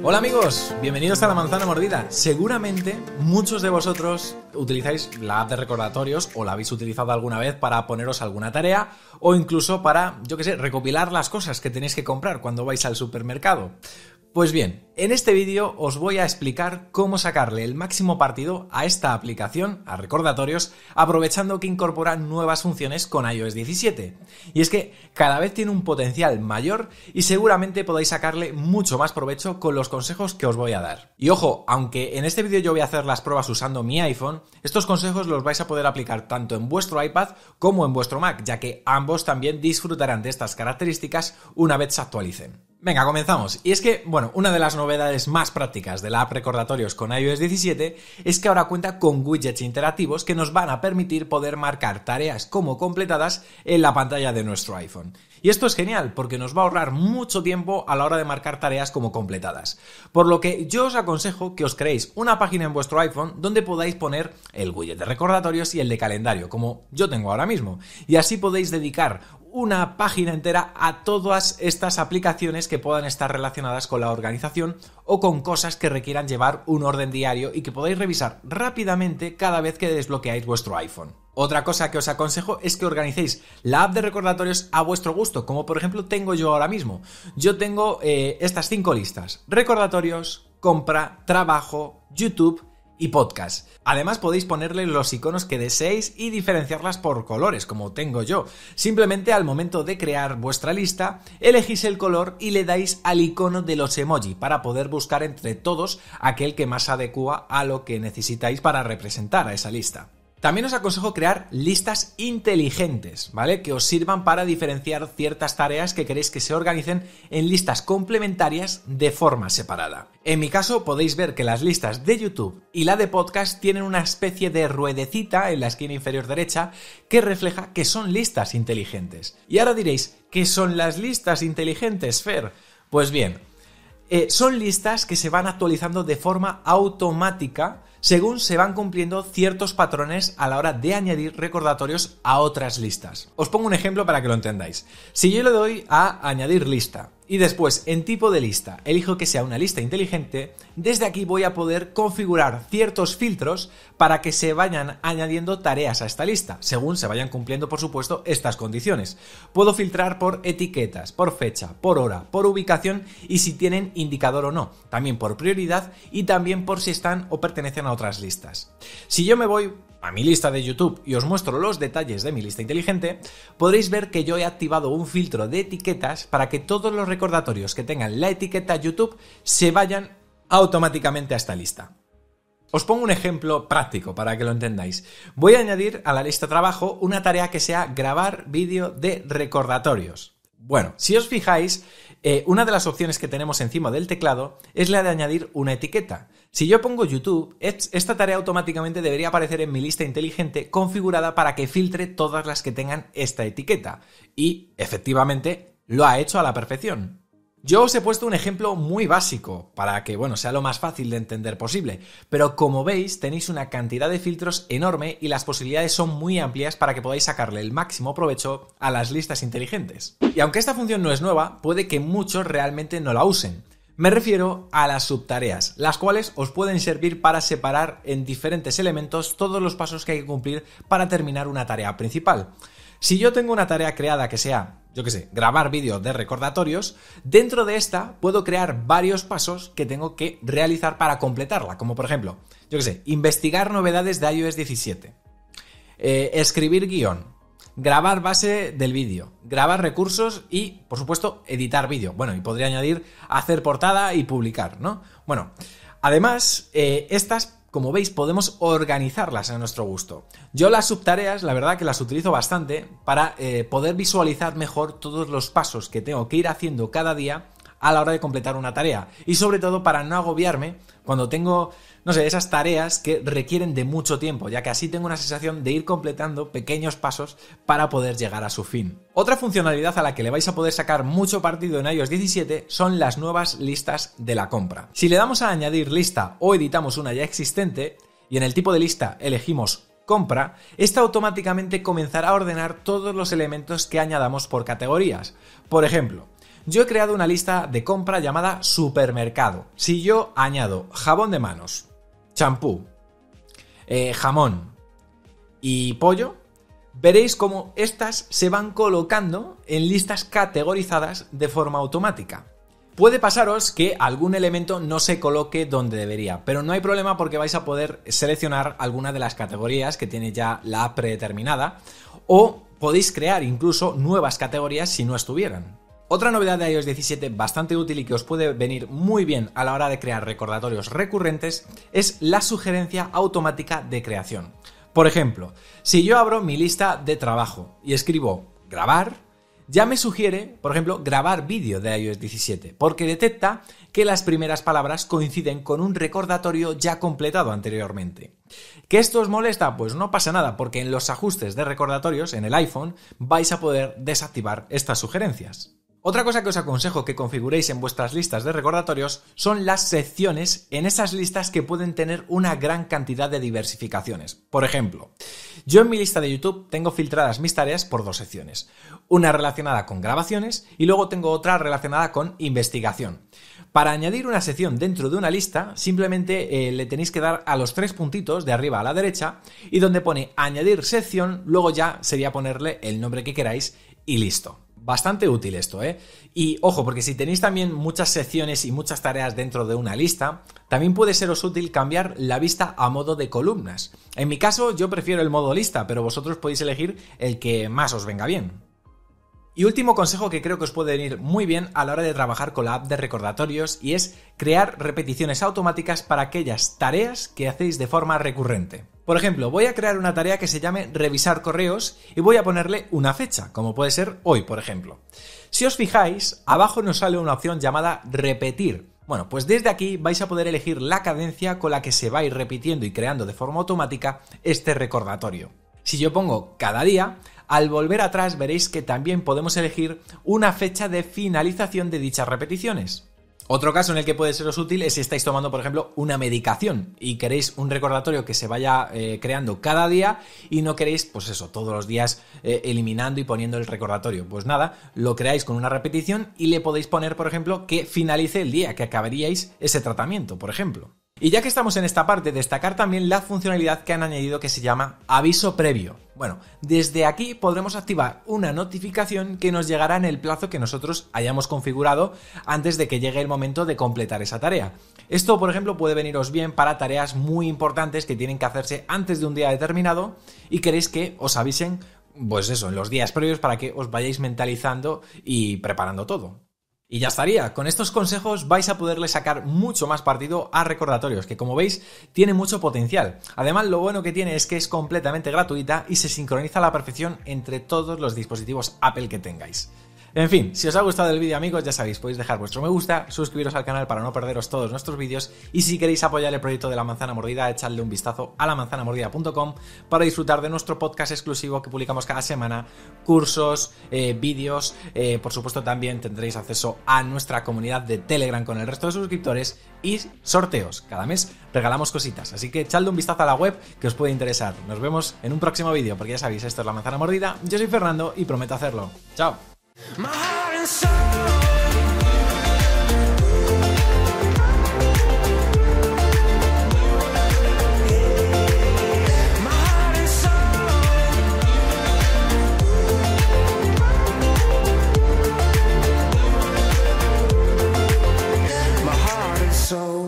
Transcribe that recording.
Hola amigos, bienvenidos a La Manzana Mordida. Seguramente muchos de vosotros utilizáis la app de recordatorios o la habéis utilizado alguna vez para poneros alguna tarea o incluso para, recopilar las cosas que tenéis que comprar cuando vais al supermercado. Pues bien, en este vídeo os voy a explicar cómo sacarle el máximo partido a esta aplicación, a recordatorios, aprovechando que incorpora nuevas funciones con iOS 17. Y es que cada vez tiene un potencial mayor y seguramente podáis sacarle mucho más provecho con los consejos que os voy a dar. Y ojo, aunque en este vídeo yo voy a hacer las pruebas usando mi iPhone, estos consejos los vais a poder aplicar tanto en vuestro iPad como en vuestro Mac, ya que ambos también disfrutarán de estas características una vez se actualicen. Venga, comenzamos. Y es que, una de las novedades más prácticas de la app Recordatorios con iOS 17 es que ahora cuenta con widgets interactivos que nos van a permitir poder marcar tareas como completadas en la pantalla de nuestro iPhone. Y esto es genial porque nos va a ahorrar mucho tiempo a la hora de marcar tareas como completadas. Por lo que yo os aconsejo que os creéis una página en vuestro iPhone donde podáis poner el widget de recordatorios y el de calendario, como yo tengo ahora mismo. Y así podéis dedicar una página entera a todas estas aplicaciones que puedan estar relacionadas con la organización o con cosas que requieran llevar un orden diario y que podáis revisar rápidamente cada vez que desbloqueáis vuestro iPhone. Otra cosa que os aconsejo es que organicéis la app de recordatorios a vuestro gusto, como por ejemplo tengo yo ahora mismo. Yo tengo estas 5 listas: recordatorios, compra, trabajo, YouTube y podcast. Además podéis ponerle los iconos que deseéis y diferenciarlas por colores, como tengo yo. Simplemente al momento de crear vuestra lista, elegís el color y le dais al icono de los emoji para poder buscar entre todos aquel que más adecua a lo que necesitáis para representar a esa lista. También os aconsejo crear listas inteligentes, ¿vale? Que os sirvan para diferenciar ciertas tareas que queréis que se organicen en listas complementarias de forma separada. En mi caso podéis ver que las listas de YouTube y la de podcast tienen una especie de ruedecita en la esquina inferior derecha que refleja que son listas inteligentes. Y ahora diréis, ¿qué son las listas inteligentes, Fer? Pues bien, son listas que se van actualizando de forma automática según se van cumpliendo ciertos patrones a la hora de añadir recordatorios a otras listas. Os pongo un ejemplo para que lo entendáis. Si yo le doy a añadir lista y después en tipo de lista elijo que sea una lista inteligente, desde aquí voy a poder configurar ciertos filtros para que se vayan añadiendo tareas a esta lista, según se vayan cumpliendo, por supuesto, estas condiciones. Puedo filtrar por etiquetas, por fecha, por hora, por ubicación y si tienen indicador o no, también por prioridad y también por si están o pertenecen a otras listas. Si yo me voy a mi lista de YouTube y os muestro los detalles de mi lista inteligente, podréis ver que yo he activado un filtro de etiquetas para que todos los recordatorios que tengan la etiqueta YouTube se vayan automáticamente a esta lista. Os pongo un ejemplo práctico para que lo entendáis. Voy a añadir a la lista trabajo una tarea que sea grabar vídeo de recordatorios. Bueno, si os fijáis, una de las opciones que tenemos encima del teclado es la de añadir una etiqueta. Si yo pongo YouTube, esta tarea automáticamente debería aparecer en mi lista inteligente configurada para que filtre todas las que tengan esta etiqueta. Y, efectivamente, lo ha hecho a la perfección. Yo os he puesto un ejemplo muy básico para que, sea lo más fácil de entender posible, pero como veis tenéis una cantidad de filtros enorme y las posibilidades son muy amplias para que podáis sacarle el máximo provecho a las listas inteligentes. Y aunque esta función no es nueva, puede que muchos realmente no la usen. Me refiero a las subtareas, las cuales os pueden servir para separar en diferentes elementos todos los pasos que hay que cumplir para terminar una tarea principal. Si yo tengo una tarea creada que sea, grabar vídeo de recordatorios, dentro de esta puedo crear varios pasos que tengo que realizar para completarla, como por ejemplo, investigar novedades de iOS 17, escribir guión, grabar base del vídeo, grabar recursos y, por supuesto, editar vídeo. Y podría añadir hacer portada y publicar, ¿no? Además, estas, como veis, podemos organizarlas a nuestro gusto. Yo las subtareas, la verdad que las utilizo bastante para poder visualizar mejor todos los pasos que tengo que ir haciendo cada día a la hora de completar una tarea. Y sobre todo para no agobiarme cuando tengo, esas tareas que requieren de mucho tiempo, ya que así tengo una sensación de ir completando pequeños pasos para poder llegar a su fin. Otra funcionalidad a la que le vais a poder sacar mucho partido en iOS 17 son las nuevas listas de la compra. Si le damos a añadir lista o editamos una ya existente y en el tipo de lista elegimos compra, esta automáticamente comenzará a ordenar todos los elementos que añadamos por categorías. Por ejemplo, Yo he creado una lista de compra llamada supermercado. Si yo añado jabón de manos, champú, jamón y pollo, veréis cómo estas se van colocando en listas categorizadas de forma automática. Puede pasaros que algún elemento no se coloque donde debería, pero no hay problema porque vais a poder seleccionar alguna de las categorías que tiene ya la app predeterminada, o podéis crear incluso nuevas categorías si no estuvieran. Otra novedad de iOS 17 bastante útil y que os puede venir muy bien a la hora de crear recordatorios recurrentes es la sugerencia automática de creación. Por ejemplo, si yo abro mi lista de trabajo y escribo grabar, ya me sugiere, por ejemplo, grabar vídeo de iOS 17, porque detecta que las primeras palabras coinciden con un recordatorio ya completado anteriormente. ¿Que esto os molesta? Pues no pasa nada, porque en los ajustes de recordatorios en el iPhone vais a poder desactivar estas sugerencias. Otra cosa que os aconsejo que configuréis en vuestras listas de recordatorios son las secciones en esas listas que pueden tener una gran cantidad de diversificaciones. Por ejemplo, yo en mi lista de YouTube tengo filtradas mis tareas por dos secciones. Una relacionada con grabaciones y luego tengo otra relacionada con investigación. Para añadir una sección dentro de una lista, simplemente le tenéis que dar a los 3 puntitos de arriba a la derecha y donde pone añadir sección, luego ya sería ponerle el nombre que queráis y listo. Bastante útil esto, ¿eh? Y ojo, porque si tenéis también muchas secciones y muchas tareas dentro de una lista, también puede seros útil cambiar la vista a modo de columnas. En mi caso, yo prefiero el modo lista, pero vosotros podéis elegir el que más os venga bien. Y último consejo que creo que os puede venir muy bien a la hora de trabajar con la app de recordatorios, y es crear repeticiones automáticas para aquellas tareas que hacéis de forma recurrente. Por ejemplo, voy a crear una tarea que se llame revisar correos y voy a ponerle una fecha, como puede ser hoy, por ejemplo. Si os fijáis, abajo nos sale una opción llamada repetir. Bueno, pues desde aquí vais a poder elegir la cadencia con la que se va a ir repitiendo y creando de forma automática este recordatorio. Si yo pongo cada día, al volver atrás veréis que también podemos elegir una fecha de finalización de dichas repeticiones. Otro caso en el que puede seros útil es si estáis tomando, por ejemplo, una medicación y queréis un recordatorio que se vaya creando cada día y no queréis, pues eso, todos los días eliminando y poniendo el recordatorio. Pues nada, lo creáis con una repetición y le podéis poner, por ejemplo, que finalice el día que acabaríais ese tratamiento, por ejemplo. Y ya que estamos en esta parte, destacar también la funcionalidad que han añadido que se llama aviso previo. Bueno, desde aquí podremos activar una notificación que nos llegará en el plazo que nosotros hayamos configurado antes de que llegue el momento de completar esa tarea. Esto, por ejemplo, puede veniros bien para tareas muy importantes que tienen que hacerse antes de un día determinado y queréis que os avisen, pues eso, en los días previos para que os vayáis mentalizando y preparando todo. Y ya estaría, con estos consejos vais a poderle sacar mucho más partido a recordatorios, que como veis tiene mucho potencial. Además, lo bueno que tiene es que es completamente gratuita y se sincroniza a la perfección entre todos los dispositivos Apple que tengáis. En fin, si os ha gustado el vídeo, amigos, ya sabéis, podéis dejar vuestro me gusta, suscribiros al canal para no perderos todos nuestros vídeos, y si queréis apoyar el proyecto de La Manzana Mordida, echadle un vistazo a lamanzanamordida.com para disfrutar de nuestro podcast exclusivo que publicamos cada semana, cursos, vídeos, por supuesto también tendréis acceso a nuestra comunidad de Telegram con el resto de suscriptores y sorteos. Cada mes regalamos cositas, así que echadle un vistazo a la web que os puede interesar. Nos vemos en un próximo vídeo, porque ya sabéis, esto es La Manzana Mordida, yo soy Fernando y prometo hacerlo. ¡Chao! My heart and soul. My heart and soul. My heart and soul.